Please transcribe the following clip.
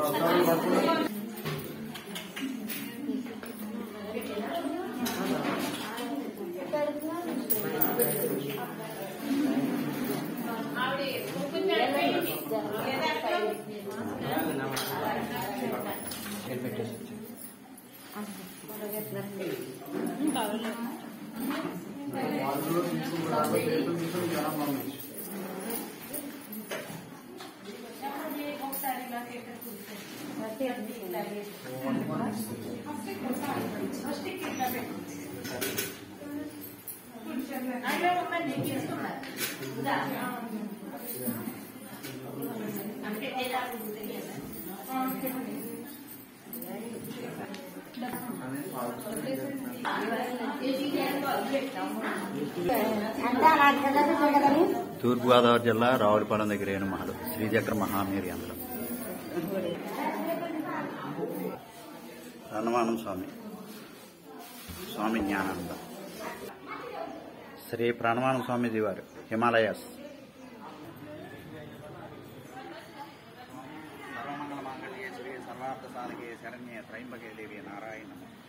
తూర్పు గోదావరి జిల్లా రావులపాలెం దగ్గర మహల్ శ్రీ చక్ర మహామేరు అందులో ప్రణమానం స్వామి జ్ఞానానంద శ్రీ ప్రణమానం స్వామీజీ వారు హిమాలయాస్ సర్వమంగళ మాంగళ్యే శ్రీ సర్వార్థ సాధకే శరణ్యే త్రయంబకే దేవి నారాయణ